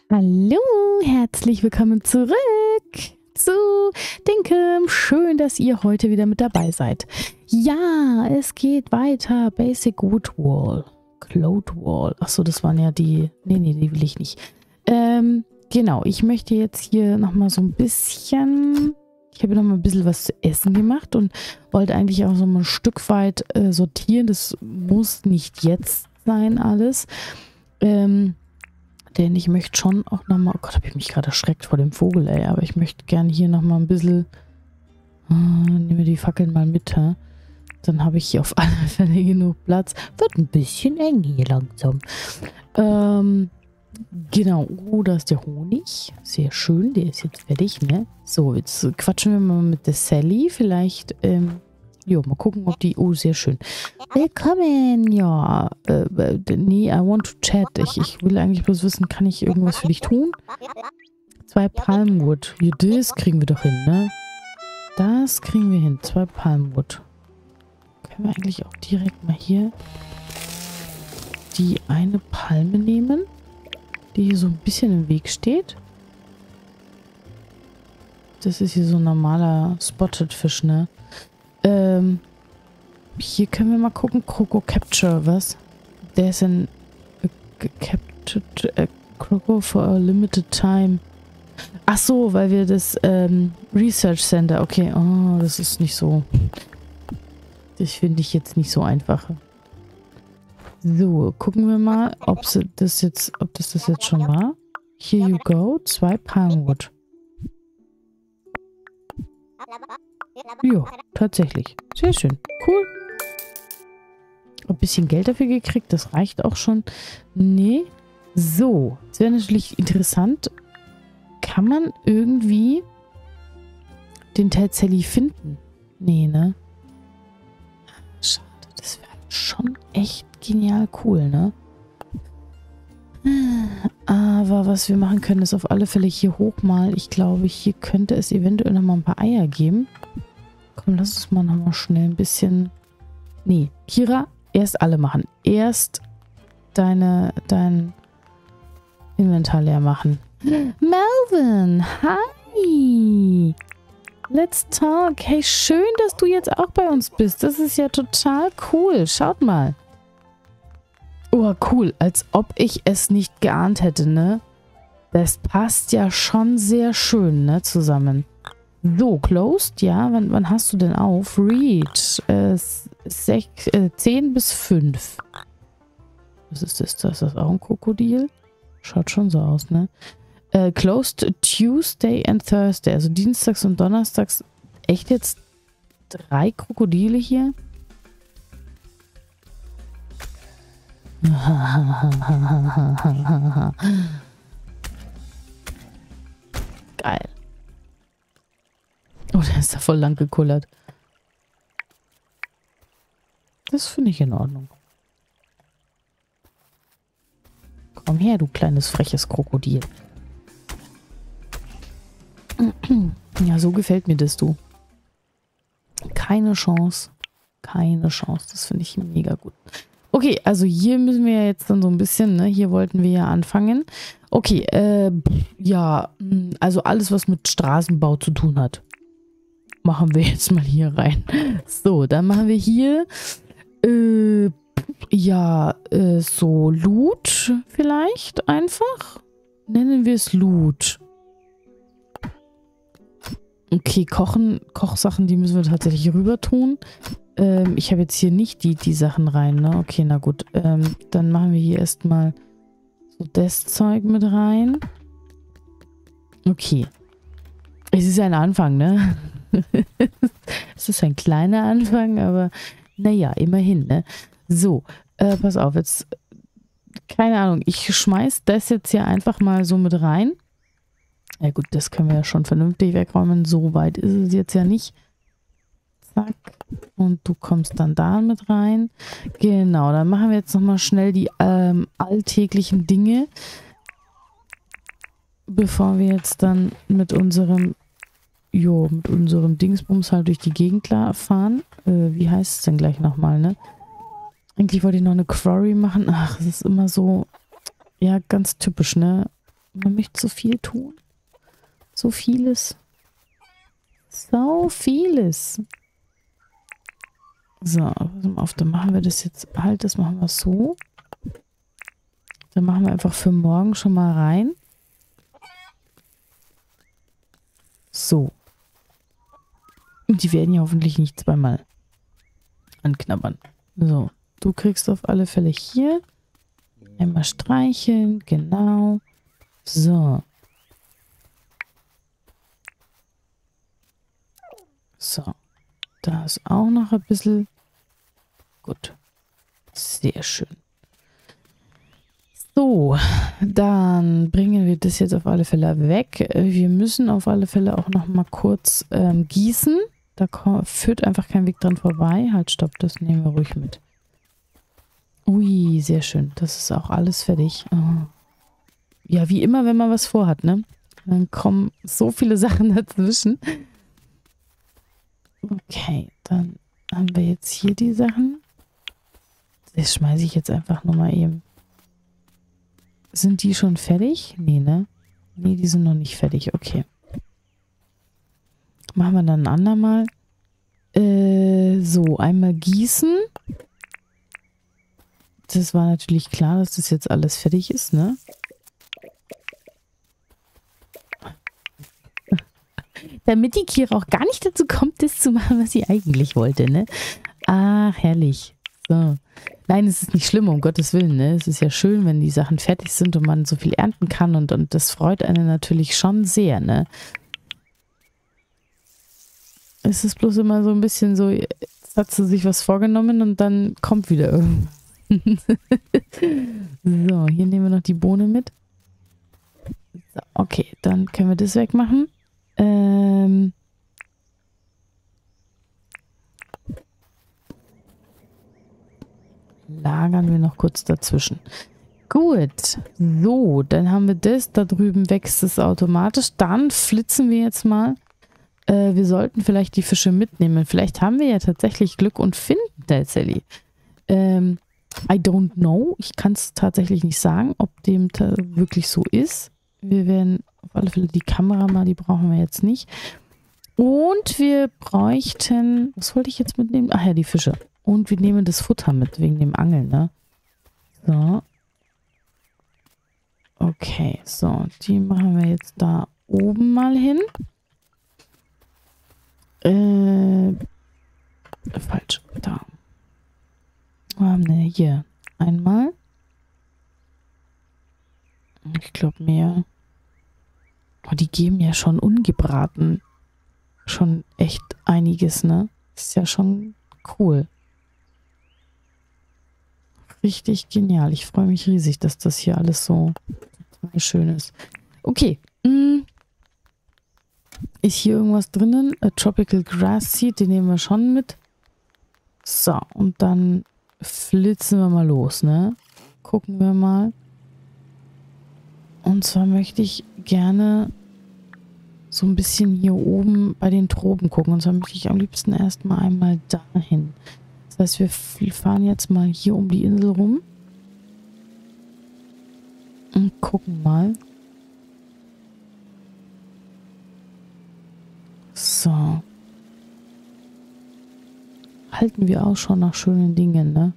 Hallo, herzlich willkommen zurück zu Dinkem. Schön, dass ihr heute wieder mit dabei seid. Ja, es geht weiter. Basic Wood Wall. Cloud Wall. Achso, das waren ja die... Nee, die will ich nicht. Genau, ich möchte jetzt hier nochmal so ein bisschen... Ich habe nochmal ein bisschen was zu essen gemacht und wollte eigentlich auch so mal ein Stück weit sortieren. Das muss nicht jetzt sein alles. Denn ich möchte schon auch nochmal... Oh Gott, habe ich mich gerade erschreckt vor dem Vogel, ey. Aber ich möchte gerne hier nochmal ein bisschen... nehmen wir die Fackeln mal mit, hä? Dann habe ich hier auf alle Fälle genug Platz. Wird ein bisschen eng hier langsam. Genau. Oh, da ist der Honig. Sehr schön. Der ist jetzt fertig, ne? So, jetzt quatschen wir mal mit der Sally. Vielleicht, jo, mal gucken, ob die... Oh, sehr schön. Willkommen, ja. Nee, I want to chat. Ich will eigentlich bloß wissen, kann ich irgendwas für dich tun? 2 Palmwood. Ja, das kriegen wir doch hin, ne? Das kriegen wir hin. 2 Palmwood. Können wir eigentlich auch direkt mal hier die eine Palme nehmen, die hier so ein bisschen im Weg steht? Das ist hier so ein normaler Spotted Fish, ne? Hier können wir mal gucken. Croco Capture, was? There's an captured Croco for a limited time. Ach so, weil wir das Research Center. Okay, oh, das ist nicht so. Das finde ich jetzt nicht so einfach. So, gucken wir mal, ob das jetzt schon war. Here you go. 2 Palmwood. Ja, tatsächlich. Sehr schön. Cool. Ein bisschen Geld dafür gekriegt. Das reicht auch schon. Nee. So. Das wäre natürlich interessant. Kann man irgendwie den Ted Sally finden? Nee, ne? Schade. Das wäre schon echt genial cool, ne? Aber was wir machen können, ist auf alle Fälle hier hoch mal. Ich glaube, hier könnte es eventuell noch mal ein paar Eier geben. Komm, lass uns mal noch mal schnell ein bisschen... Nee, Kira, erst alle machen. Erst dein Inventar leer machen. Melvin, hi! Let's talk. Hey, schön, dass du jetzt auch bei uns bist. Das ist ja total cool. Schaut mal. Oh, cool. Als ob ich es nicht geahnt hätte, ne? Das passt ja schon sehr schön, ne, zusammen. So, closed, ja. Wann hast du denn auf? Read. 10 bis 5. Was ist das? Das ist auch ein Krokodil? Schaut schon so aus, ne? Closed Tuesday and Thursday. Also dienstags und donnerstags. Echt jetzt 3 Krokodile hier? Geil. Oh, der ist da voll lang gekullert. Das finde ich in Ordnung. Komm her, du kleines freches Krokodil. Ja, so gefällt mir das, du. Keine Chance. Keine Chance. Das finde ich mega gut. Okay, also hier müssen wir ja jetzt dann so ein bisschen, ne? Hier wollten wir ja anfangen. Okay, ja, also alles, was mit Straßenbau zu tun hat, machen wir jetzt mal hier rein. So, dann machen wir hier, ja, so Loot vielleicht einfach. Nennen wir es Loot. Okay, Kochsachen, die müssen wir tatsächlich rüber tun. Ich habe jetzt hier nicht die Sachen rein, ne? Okay, na gut. Dann machen wir hier erstmal so das Zeug mit rein. Okay. Es ist ein Anfang, ne? Es ist ein kleiner Anfang, aber naja, immerhin, ne? So, pass auf, jetzt, keine Ahnung, ich schmeiß das jetzt hier einfach mal so mit rein. Ja gut, das können wir ja schon vernünftig wegräumen. So weit ist es jetzt ja nicht. Zack. Und du kommst dann da mit rein. Genau, dann machen wir jetzt nochmal schnell die alltäglichen Dinge. Bevor wir jetzt dann mit unserem Dingsbums halt durch die Gegend fahren. Wie heißt es denn gleich nochmal, ne? Eigentlich wollte ich noch eine Quarry machen. Ach, es ist immer so, ja, ganz typisch, ne? Man möchte so viel tun. So vieles. So vieles. So, pass mal auf, dann machen wir das jetzt halt, das machen wir so. Dann machen wir einfach für morgen schon mal rein. So. Und die werden ja hoffentlich nicht zweimal anknabbern. So, du kriegst auf alle Fälle hier einmal streicheln, genau. So. So. Da ist auch noch ein bisschen. Gut. Sehr schön. So, dann bringen wir das jetzt auf alle Fälle weg. Wir müssen auf alle Fälle auch noch mal kurz gießen. Da führt einfach kein Weg dran vorbei. Halt, stopp, das nehmen wir ruhig mit. Ui, sehr schön. Das ist auch alles fertig. Oh. Ja, wie immer, wenn man was vorhat, ne? Dann kommen so viele Sachen dazwischen. Okay, dann haben wir jetzt hier die Sachen. Das schmeiße ich jetzt einfach nochmal eben. Sind die schon fertig? Nee, ne? Nee, die sind noch nicht fertig. Okay. Machen wir dann ein andermal. So, einmal gießen. Das war natürlich klar, dass das jetzt alles fertig ist, ne? Damit die Kira auch gar nicht dazu kommt, das zu machen, was sie eigentlich wollte, ne? Ach, herrlich. So. Nein, es ist nicht schlimm, um Gottes Willen, ne? Es ist ja schön, wenn die Sachen fertig sind und man so viel ernten kann und das freut einen natürlich schon sehr, ne? Es ist bloß immer so ein bisschen so, jetzt hat sie sich was vorgenommen und dann kommt wieder irgendwas. So, hier nehmen wir noch die Bohne mit. So, okay, dann können wir das wegmachen. Lagern wir noch kurz dazwischen. Gut, so, dann haben wir das. Da drüben wächst es automatisch. Dann flitzen wir jetzt mal. Wir sollten vielleicht die Fische mitnehmen. Vielleicht haben wir ja tatsächlich Glück und finden tatsächlich. I don't know. Ich kann es tatsächlich nicht sagen, ob dem wirklich so ist. Wir werden auf alle Fälle die Kamera mal, die brauchen wir jetzt nicht. Und wir bräuchten, was wollte ich jetzt mitnehmen? Ach ja, die Fische. Und wir nehmen das Futter mit, wegen dem Angeln, ne? So. Okay, so. Die machen wir jetzt da oben mal hin. Falsch. Da. Wo haben wir hier? Einmal. Ich glaube mehr. Oh, die geben ja schon ungebraten. Schon echt einiges, ne? Ist ja schon cool. Richtig genial. Ich freue mich riesig, dass das hier alles so schön ist. Okay. Ist hier irgendwas drinnen? A Tropical Grass Seed, den nehmen wir schon mit. So, und dann flitzen wir mal los, ne? Gucken wir mal. Und zwar möchte ich gerne so ein bisschen hier oben bei den Tropen gucken. Und zwar möchte ich am liebsten erstmal einmal dahin. Das heißt, wir fahren jetzt mal hier um die Insel rum. Und gucken mal. So. Halten wir auch schon nach schönen Dingen, ne?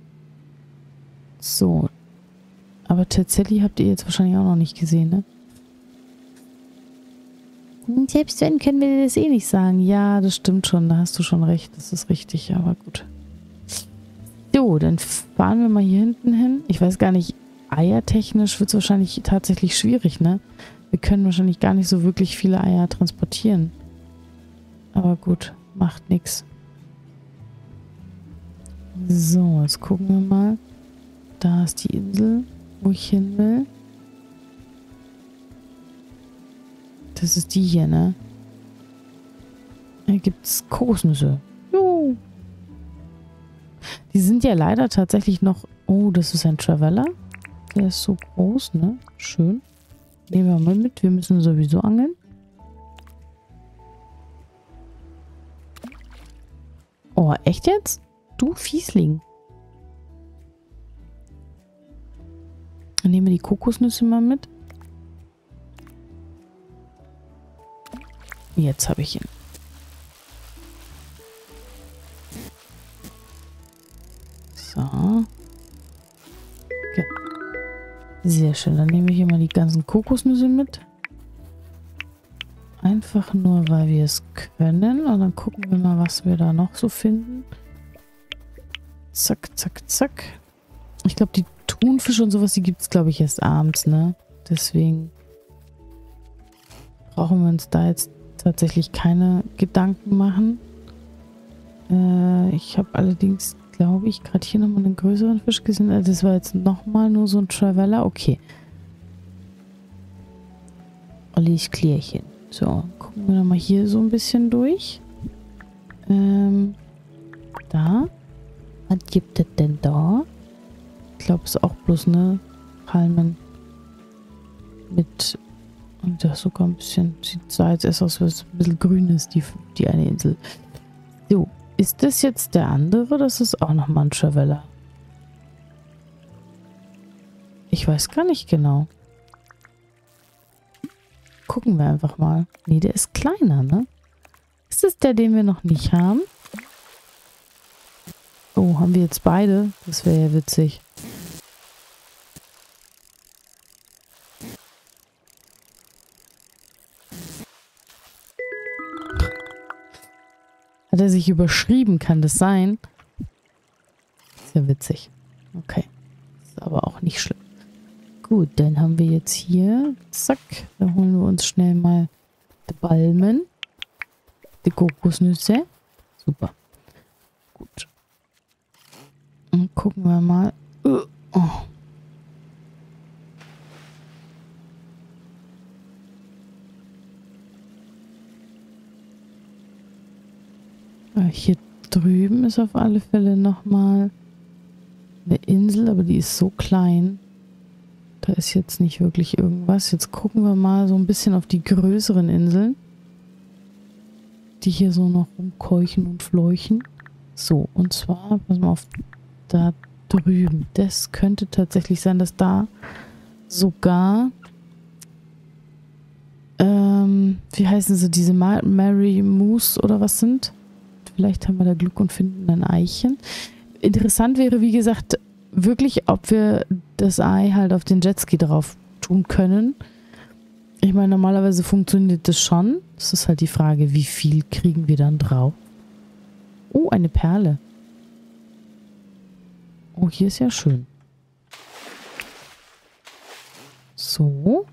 So. Aber tatsächlich habt ihr jetzt wahrscheinlich auch noch nicht gesehen, ne? Selbst wenn, können wir dir das eh nicht sagen. Ja, das stimmt schon. Da hast du schon recht. Das ist richtig, aber gut. So, dann fahren wir mal hier hinten hin. Ich weiß gar nicht, eiertechnisch wird es wahrscheinlich tatsächlich schwierig, ne? Wir können wahrscheinlich gar nicht so wirklich viele Eier transportieren. Aber gut, macht nichts. So, jetzt gucken wir mal. Da ist die Insel, wo ich hin will. Das ist die hier, ne? Hier gibt es Kokosnüsse. Jo. Die sind ja leider tatsächlich noch... Oh, das ist ein Traveler. Der ist so groß, ne? Schön. Nehmen wir mal mit. Wir müssen sowieso angeln. Oh, echt jetzt? Du Fiesling. Dann nehmen wir die Kokosnüsse mal mit. Jetzt habe ich ihn. So. Okay. Sehr schön. Dann nehme ich hier mal die ganzen Kokosnüsse mit. Einfach nur, weil wir es können. Und dann gucken wir mal, was wir da noch so finden. Zack, zack, zack. Ich glaube, die Thunfische und sowas, die gibt es, glaube ich, erst abends, ne? Deswegen brauchen wir uns da jetzt tatsächlich keine Gedanken machen. Ich habe allerdings, glaube ich, gerade hier nochmal einen größeren Fisch gesehen. Also das war jetzt nochmal nur so ein Traveler. Okay. Ollis Klärchen. So, gucken wir nochmal hier so ein bisschen durch. Da. Was gibt es denn da? Ich glaube, es ist auch bloß, ne? Palmen. Mit. Und das sogar ein bisschen. Sah jetzt erst aus, als es ein bisschen grün ist, die eine Insel. So. Ist das jetzt der andere? Das ist auch nochmal ein Traveler. Ich weiß gar nicht genau. Gucken wir einfach mal. Nee, der ist kleiner, ne? Ist das der, den wir noch nicht haben? Oh, haben wir jetzt beide? Das wäre ja witzig. Hat er sich überschrieben? Kann das sein? Ist ja witzig. Okay. Ist aber auch nicht schlimm. Gut, dann haben wir jetzt hier. Zack. Da holen wir uns schnell mal die Balmen. Die Kokosnüsse. Super. Gut. Und gucken wir mal. Oh. Hier drüben ist auf alle Fälle nochmal eine Insel, aber die ist so klein. Da ist jetzt nicht wirklich irgendwas. Jetzt gucken wir mal so ein bisschen auf die größeren Inseln, die hier so noch rumkeuchen und fleuchen. So, und zwar, pass mal auf, da drüben. Das könnte tatsächlich sein, dass da sogar, wie heißen sie, diese Mary Moose oder was sind? Vielleicht haben wir da Glück und finden ein Eichen. Interessant wäre, wie gesagt, wirklich, ob wir das Ei halt auf den Jetski drauf tun können. Ich meine, normalerweise funktioniert das schon. Das ist halt die Frage, wie viel kriegen wir dann drauf? Oh, eine Perle. Oh, hier ist ja schön. So.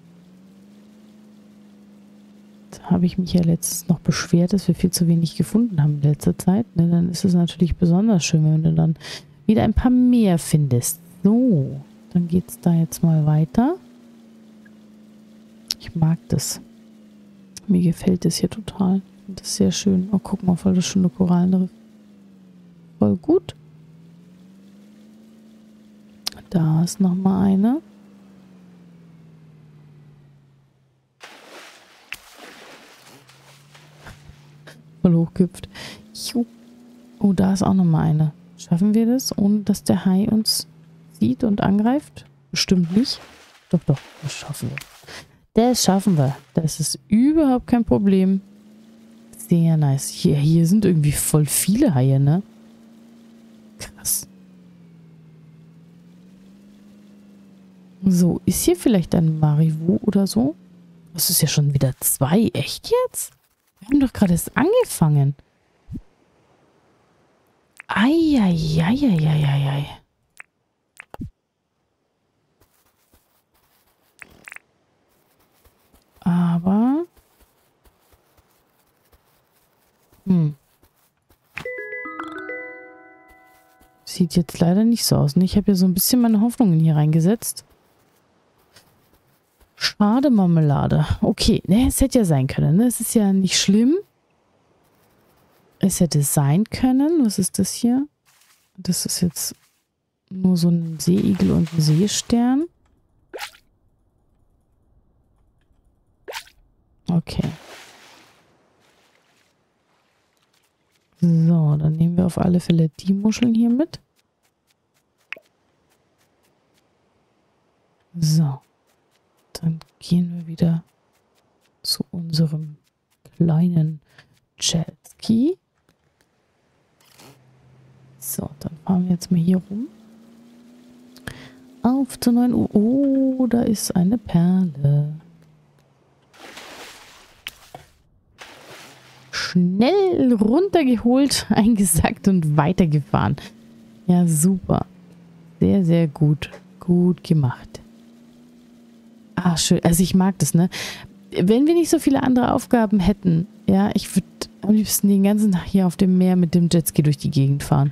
Da habe ich mich ja letztens noch beschwert, dass wir viel zu wenig gefunden haben in letzter Zeit. Ne, dann ist es natürlich besonders schön, wenn du dann wieder ein paar mehr findest. So, dann geht es da jetzt mal weiter. Ich mag das. Mir gefällt das hier total. Das ist sehr schön. Oh, guck mal, voll das schöne Korallenriff. Voll gut. Da ist nochmal eine. Voll hochgehüpft. Oh, da ist auch nochmal eine. Schaffen wir das, ohne dass der Hai uns sieht und angreift? Bestimmt nicht. Doch, doch, das schaffen wir. Das schaffen wir. Das ist überhaupt kein Problem. Sehr nice. Hier sind irgendwie voll viele Haie, ne? Krass. So, ist hier vielleicht ein Marivu oder so? Das ist ja schon wieder 2. Echt jetzt? Wir haben doch gerade erst angefangen. Eieieiei. Aber... Sieht jetzt leider nicht so aus. Und ich habe ja so ein bisschen meine Hoffnungen hier reingesetzt. Schade Marmelade. Okay, ne, es hätte ja sein können. Ne? Es ist ja nicht schlimm. Es hätte sein können. Was ist das hier? Das ist jetzt nur so ein Seeigel und ein Seestern. Okay. So, dann nehmen wir auf alle Fälle die Muscheln hier mit. So. Dann gehen wir wieder zu unserem kleinen Jetski. So, dann fahren wir jetzt mal hier rum. Auf zur 9 Uhr. Oh, da ist eine Perle. Schnell runtergeholt, eingesackt und weitergefahren. Ja, super. Sehr, sehr gut. Gut gemacht. Ah, schön. Also ich mag das, ne? Wenn wir nicht so viele andere Aufgaben hätten, ja, ich würde am liebsten den ganzen Tag hier auf dem Meer mit dem Jetski durch die Gegend fahren.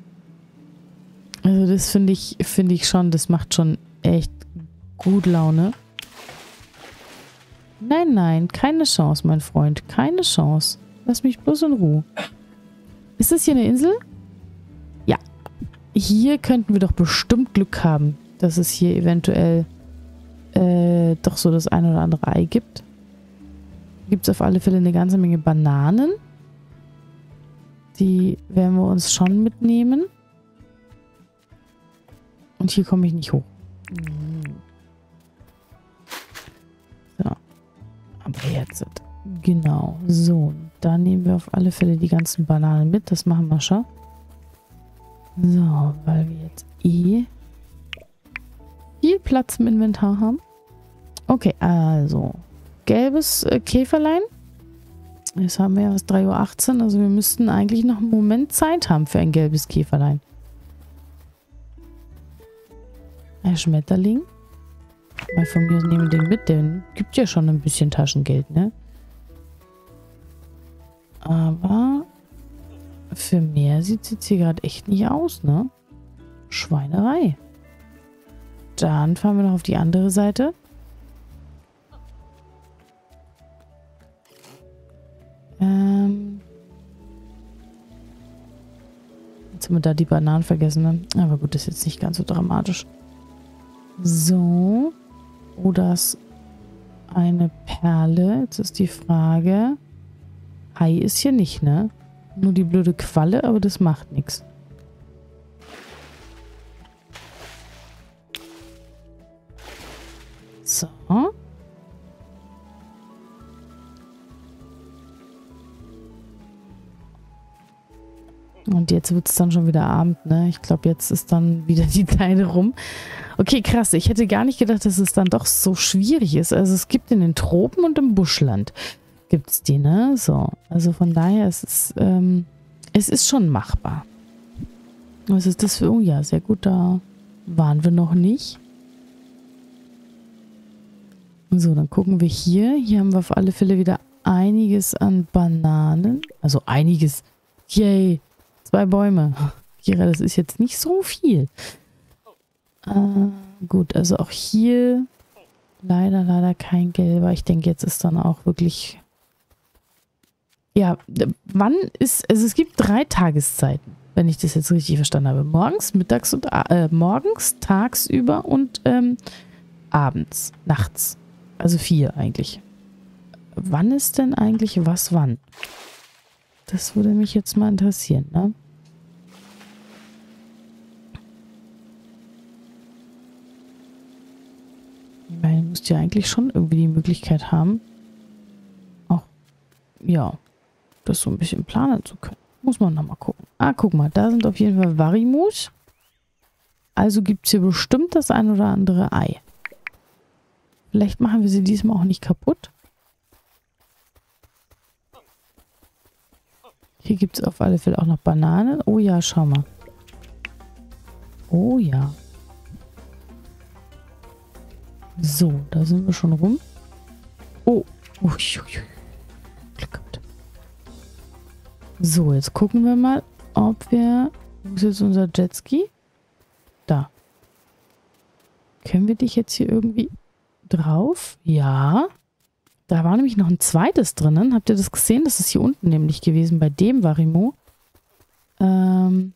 Also das finde ich schon, das macht schon echt gut Laune. Nein, nein, keine Chance, mein Freund. Keine Chance. Lass mich bloß in Ruhe. Ist das hier eine Insel? Ja. Hier könnten wir doch bestimmt Glück haben, dass es hier eventuell doch so das ein oder andere Ei gibt. Gibt es auf alle Fälle eine ganze Menge Bananen. Die werden wir uns schon mitnehmen. Und hier komme ich nicht hoch. So. Aber jetzt. Genau. So. Da nehmen wir auf alle Fälle die ganzen Bananen mit. Das machen wir schon. So. Weil wir jetzt viel Platz im Inventar haben. Okay. Also. Gelbes Käferlein. Jetzt haben wir ja 3:18 Uhr. Also wir müssten eigentlich noch einen Moment Zeit haben für ein gelbes Käferlein. Ein Schmetterling. Mal von mir aus nehmen wir den mit. Der gibt ja schon ein bisschen Taschengeld, ne? Aber für mehr sieht es jetzt hier gerade echt nicht aus, ne? Schweinerei. Dann fahren wir noch auf die andere Seite. Jetzt haben wir da die Bananen vergessen, ne? Aber gut, das ist jetzt nicht ganz so dramatisch. So. Oh, das ist eine Perle. Jetzt ist die Frage. Hai ist hier nicht, ne? Nur die blöde Qualle, aber das macht nichts. So. Und jetzt wird es dann schon wieder Abend, ne? Ich glaube, jetzt ist dann wieder die Zeit rum. Okay, krass. Ich hätte gar nicht gedacht, dass es dann doch so schwierig ist. Also es gibt in den Tropen und im Buschland gibt es die, ne? So. Also von daher es ist schon machbar. Was ist das für... Oh ja, sehr gut. Da waren wir noch nicht. So, dann gucken wir hier. Hier haben wir auf alle Fälle wieder einiges an Bananen. Also einiges. Yay. 2 Bäume. Kira, das ist jetzt nicht so viel. Gut, also auch hier leider kein gelber. Ich denke, jetzt ist dann auch wirklich... Ja, wann ist... Also es gibt 3 Tageszeiten, wenn ich das jetzt richtig verstanden habe. Morgens, mittags und... morgens, tagsüber und abends, nachts. Also 4 eigentlich. Wann ist denn eigentlich was wann? Das würde mich jetzt mal interessieren, ne? Ich meine, du musst ja eigentlich schon irgendwie die Möglichkeit haben, auch, ja, das so ein bisschen planen zu können. Muss man nochmal gucken. Ah, guck mal, da sind auf jeden Fall Varimus. Also gibt es hier bestimmt das ein oder andere Ei. Vielleicht machen wir sie diesmal auch nicht kaputt. Hier gibt es auf alle Fälle auch noch Bananen. Oh ja, schau mal. Oh ja. So, da sind wir schon rum. Oh. Glück gehabt. So, jetzt gucken wir mal, ob wir... Wo ist jetzt unser Jetski? Da. Können wir dich jetzt hier irgendwie drauf? Ja. Da war nämlich noch ein zweites drinnen. Habt ihr das gesehen? Das ist hier unten nämlich gewesen, bei dem Varimo. Gerade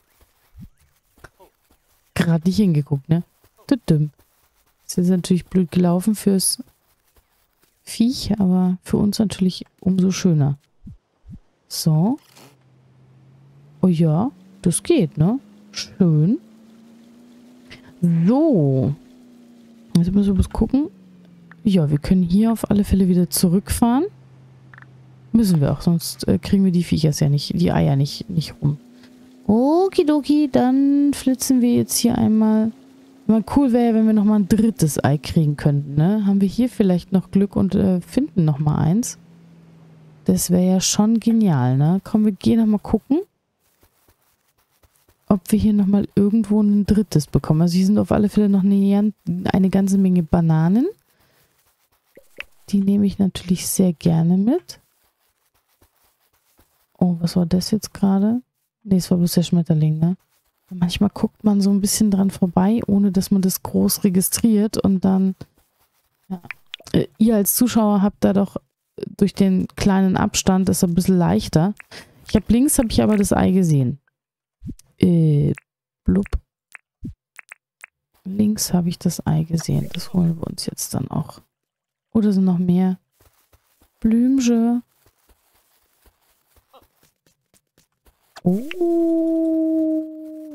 nicht hingeguckt, ne? Das ist natürlich blöd gelaufen fürs Viech, aber für uns natürlich umso schöner. So. Oh ja, das geht, ne? Schön. So. Jetzt müssen wir was gucken. Ja, wir können hier auf alle Fälle wieder zurückfahren. Müssen wir auch, sonst kriegen wir die Viechers ja nicht, die Eier nicht rum. Okidoki, dann flitzen wir jetzt hier einmal. Mal cool wäre ja, wenn wir nochmal ein drittes Ei kriegen könnten, ne? Haben wir hier vielleicht noch Glück und finden nochmal eins? Das wäre ja schon genial, ne? Komm, wir gehen nochmal gucken, ob wir hier nochmal irgendwo ein drittes bekommen. Also hier sind auf alle Fälle noch eine ganze Menge Bananen. Die nehme ich natürlich sehr gerne mit. Oh, was war das jetzt gerade? Ne, es war bloß der Schmetterling, ne? Manchmal guckt man so ein bisschen dran vorbei, ohne dass man das groß registriert und dann, ja. Ihr als Zuschauer habt da doch durch den kleinen Abstand ist ein bisschen leichter. Links habe ich aber das Ei gesehen. Blub. Links habe ich das Ei gesehen. Das holen wir uns jetzt dann auch. Oder sind noch mehr? Blümchen. Oh.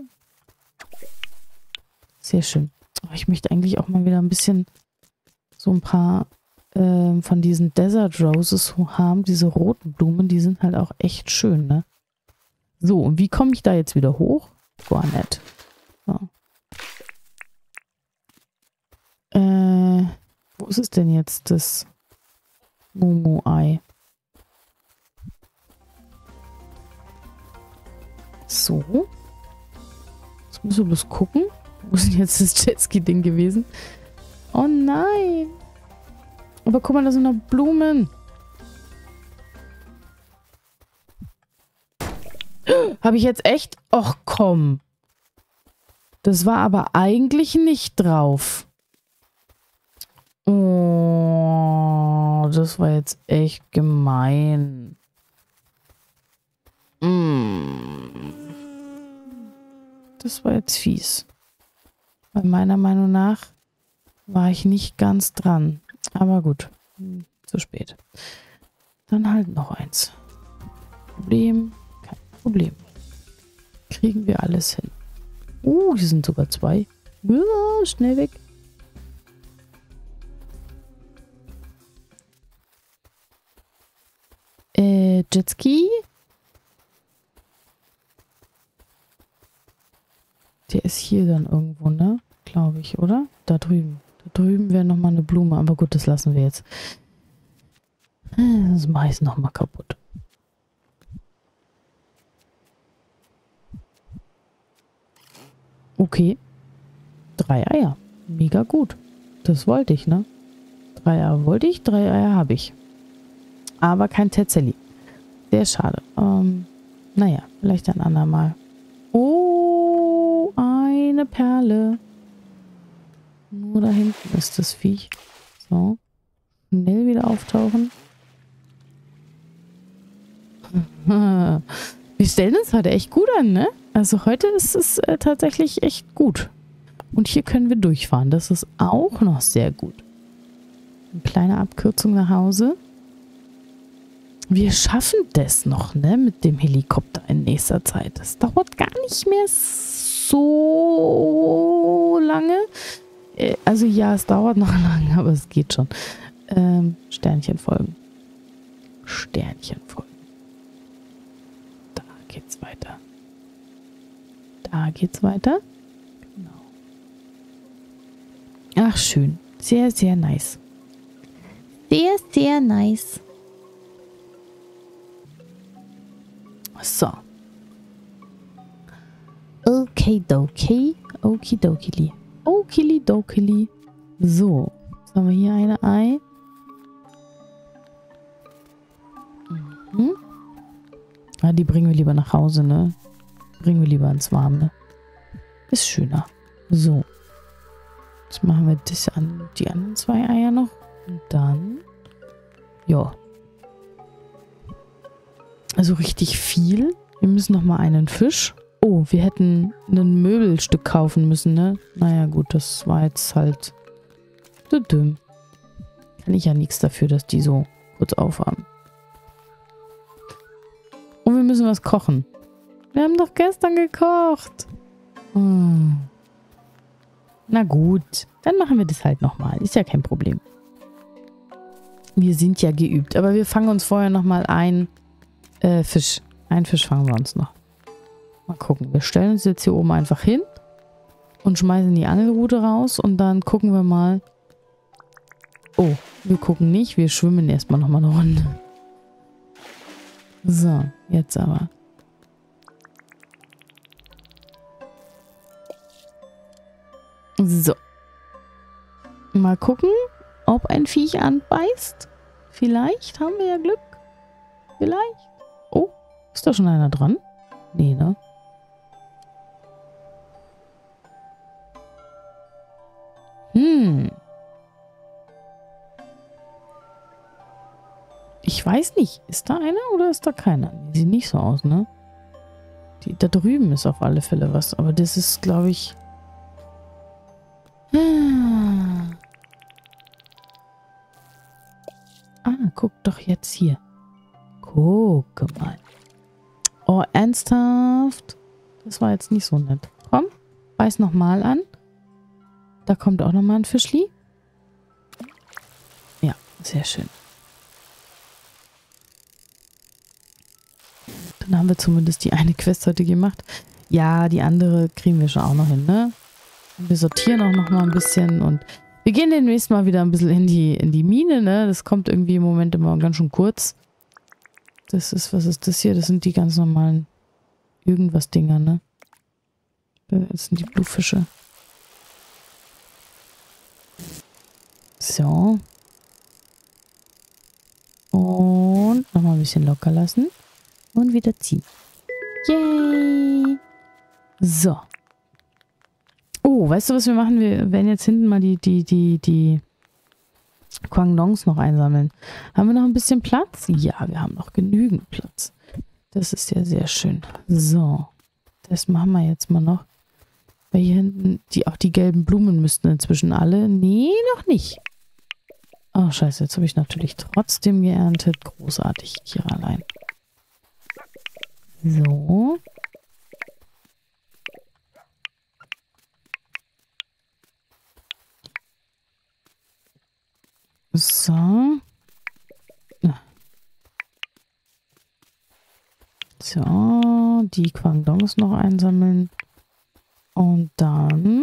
Sehr schön. Aber ich möchte eigentlich auch mal wieder ein bisschen so ein paar von diesen Desert Roses haben. Diese roten Blumen, die sind halt auch echt schön, ne? So, und wie komme ich da jetzt wieder hoch? Gar nicht. So. Wo ist es denn jetzt, das Momo-Ei? So. Jetzt müssen wir bloß gucken. Wo ist denn jetzt das Jetski-Ding gewesen? Oh nein! Aber guck mal, da sind noch Blumen. Habe ich jetzt echt? Och komm. Das war aber eigentlich nicht drauf. Oh, das war jetzt echt gemein. Das war jetzt fies. Weil meiner Meinung nach war ich nicht ganz dran. Aber gut, zu spät. Dann halt noch eins. Kein Problem. Kriegen wir alles hin. Hier sind sogar 2. Ja, schnell weg. Jetski? Der ist hier dann irgendwo, ne? Glaube ich, oder? Da drüben. Da drüben wäre nochmal eine Blume, aber gut, das lassen wir jetzt. Das mache ich nochmal kaputt. Okay. 3 Eier. Mega gut. Das wollte ich, ne? 3 Eier wollte ich, 3 Eier habe ich. Aber kein Tetzeli. Sehr schade. Naja, vielleicht ein andermal. Oh, eine Perle. Nur da hinten ist das Viech. So. Schnell wieder auftauchen. Wir stellen uns heute echt gut an, ne? Also heute ist es tatsächlich echt gut. Und hier können wir durchfahren. Das ist auch noch sehr gut. Eine kleine Abkürzung nach Hause. Wir schaffen das noch, ne? Mit dem Helikopter in nächster Zeit. Das dauert gar nicht mehr so lange. Also ja, es dauert noch lange, aber es geht schon. Sternchen folgen. Sternchen folgen. Da geht's weiter. Da geht's weiter. Genau. Ach, schön. Sehr, sehr nice. Sehr, sehr nice. So. Okidoki. Okidokili. Okilidokili. So. Jetzt haben wir hier eine Ei. Ah, die bringen wir lieber nach Hause, ne? Bringen wir lieber ins Warme. Ist schöner. So. Jetzt machen wir das die anderen 2 Eier noch. Und dann. Ja. Also richtig viel. Wir müssen noch mal einen Fisch. Oh, wir hätten ein Möbelstück kaufen müssen, ne? Naja, gut, das war jetzt halt dumm. Kann ich ja nichts dafür, dass die so kurz aufhaben. Und wir müssen was kochen. Wir haben doch gestern gekocht. Na gut, dann machen wir das halt nochmal. Ist ja kein Problem. Wir sind ja geübt. Aber wir fangen uns vorher nochmal ein Fisch. Einen Fisch fangen wir uns noch. Mal gucken. Wir stellen uns jetzt hier oben einfach hin und schmeißen die Angelrute raus und dann gucken wir mal. Oh, wir gucken nicht. Wir schwimmen erstmal nochmal eine Runde. So, jetzt aber. So. Mal gucken, ob ein Viech anbeißt. Vielleicht haben wir ja Glück. Vielleicht. Oh, ist da schon einer dran? Nee, ne? Ich weiß nicht. Ist da einer oder ist da keiner? Die sieht nicht so aus, ne? Da drüben ist auf alle Fälle was. Aber das ist, glaube ich... guck doch jetzt hier. Guck mal. Oh, ernsthaft? Das war jetzt nicht so nett. Komm, beiß nochmal an. Da kommt auch nochmal ein Fischli. Ja, sehr schön. Dann haben wir zumindest die eine Quest heute gemacht. Ja, die andere kriegen wir schon auch noch hin, ne? Und wir sortieren auch noch mal ein bisschen und wir gehen demnächst mal wieder ein bisschen in die Mine, ne? Das kommt irgendwie im Moment immer ganz schön kurz. Das ist, was ist das hier? Das sind die ganz normalen Irgendwas-Dinger, ne? Das sind die Bluefische. So. Und nochmal ein bisschen locker lassen. Und wieder ziehen. Yay! So. Oh, weißt du, was wir machen? Wir werden jetzt hinten mal die Guangdongs noch einsammeln. Haben wir noch ein bisschen Platz? Ja, wir haben noch genügend Platz. Das ist ja sehr schön. So. Das machen wir jetzt mal noch. Weil hier hinten, auch die gelben Blumen müssten inzwischen alle. Nee, noch nicht. Oh, scheiße. Jetzt habe ich natürlich trotzdem geerntet. Großartig. Hier allein. So. So. So, die Guangdongs noch einsammeln. Und dann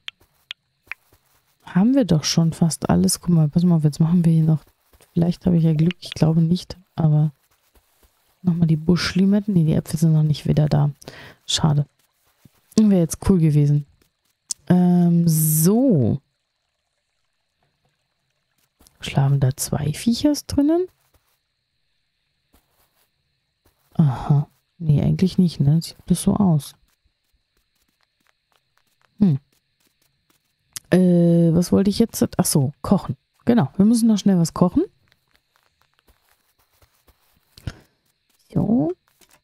haben wir doch schon fast alles. Guck mal, pass mal auf, jetzt machen wir hier noch. Vielleicht habe ich ja Glück, ich glaube nicht, aber nochmal die Buschlimetten. Nee, die Äpfel sind noch nicht wieder da. Schade. Wäre jetzt cool gewesen. So. Schlafen da 2 Viechers drinnen? Aha. Nee, eigentlich nicht, ne? Sieht das so aus. Was wollte ich jetzt? Ach so, kochen. Genau, wir müssen noch schnell was kochen. So.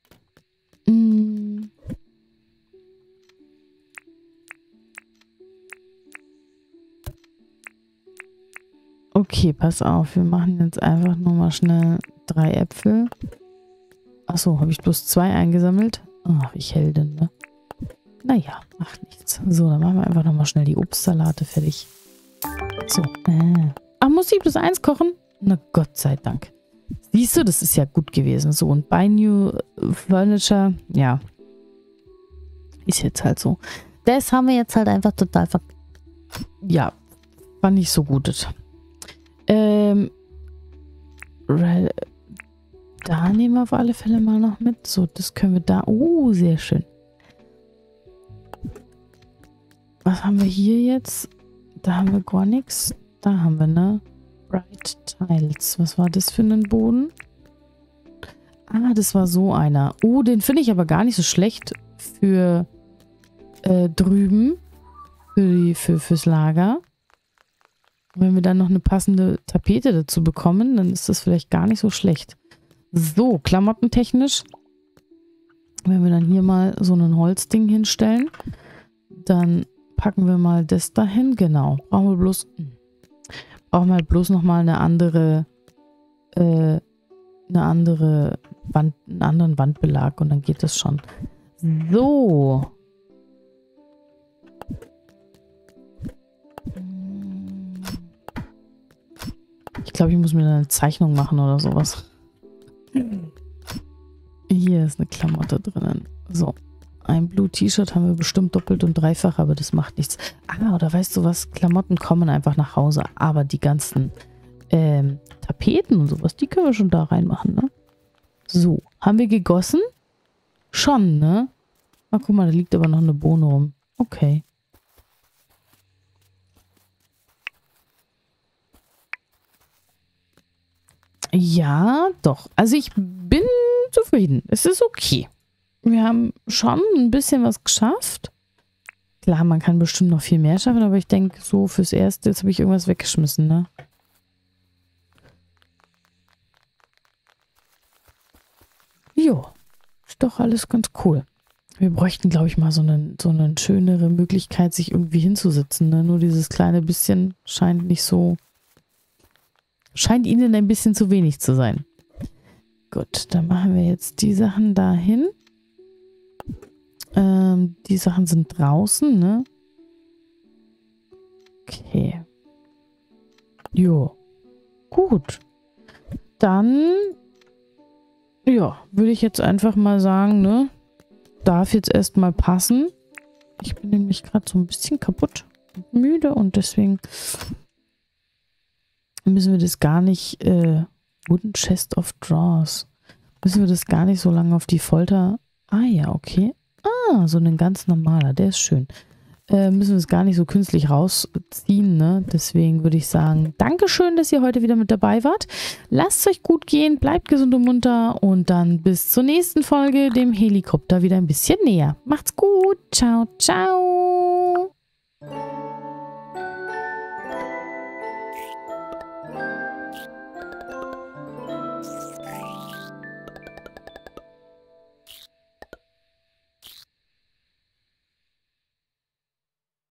Okay, pass auf. Wir machen jetzt einfach nur mal schnell 3 Äpfel. Achso, habe ich bloß 2 eingesammelt? Ach, ich Heldin, ne? Naja, macht nichts. So, dann machen wir einfach nochmal schnell die Obstsalate fertig. So. Ach, muss ich bloß 1 kochen? Na Gott sei Dank. Siehst du, das ist ja gut gewesen. So, und bei New Furniture, ja. Ist jetzt halt so. Das haben wir jetzt halt einfach total ja, war nicht so gut. Da nehmen wir auf alle Fälle mal noch mit. So, das können wir da. Oh, sehr schön. Was haben wir hier jetzt? Da haben wir gar nichts. Da haben wir, ne? Bright Tiles. Was war das für ein Boden? Ah, das war so einer. Oh, den finde ich aber gar nicht so schlecht für drüben. Fürs Lager. Wenn wir dann noch eine passende Tapete dazu bekommen, dann ist das vielleicht gar nicht so schlecht. So, klamottentechnisch. Wenn wir dann hier mal so ein Holzding hinstellen, dann packen wir mal das dahin. Genau. Brauchen wir halt bloß nochmal eine andere Wand, einen anderen Wandbelag und dann geht das schon. So. Ich glaube, ich muss mir eine Zeichnung machen oder sowas. Hier ist eine Klamotte drinnen. So. Ein Blue-T-Shirt haben wir bestimmt doppelt und dreifach, aber das macht nichts. Ah, oder weißt du was? Klamotten kommen einfach nach Hause. Aber die ganzen Tapeten und sowas, die können wir schon da reinmachen, ne? So. Haben wir gegossen? Schon, ne? Ah, guck mal, da liegt aber noch eine Bohne rum. Okay. Ja, doch. Also ich bin zufrieden. Es ist okay. Wir haben schon ein bisschen was geschafft. Klar, man kann bestimmt noch viel mehr schaffen, aber ich denke, so fürs Erste, jetzt habe ich irgendwas weggeschmissen, ne? Jo, ist doch alles ganz cool. Wir bräuchten, glaube ich, mal so eine schönere Möglichkeit, sich irgendwie hinzusitzen, ne? Nur dieses kleine bisschen scheint nicht so... Scheint ihnen ein bisschen zu wenig zu sein. Gut, dann machen wir jetzt die Sachen dahin. Die Sachen sind draußen, ne? Okay. Jo. Gut. Dann, ja, würde ich jetzt einfach mal sagen, ne? Darf jetzt erstmal passen. Ich bin nämlich gerade so ein bisschen kaputt und müde und deswegen müssen wir das gar nicht, Wooden Chest of Drawers. Müssen wir das gar nicht so lange auf die Folter... Ah ja, okay. Ah, so ein ganz normaler, der ist schön. Müssen wir es gar nicht so künstlich rausziehen, ne? Deswegen würde ich sagen, Dankeschön, dass ihr heute wieder mit dabei wart. Lasst es euch gut gehen, bleibt gesund und munter und dann bis zur nächsten Folge, dem Helikopter, wieder ein bisschen näher. Macht's gut. Ciao, ciao.